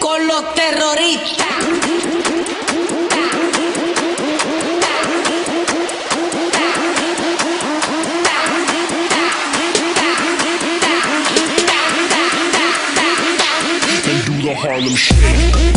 con los terroristas. And do the Harlem Shake.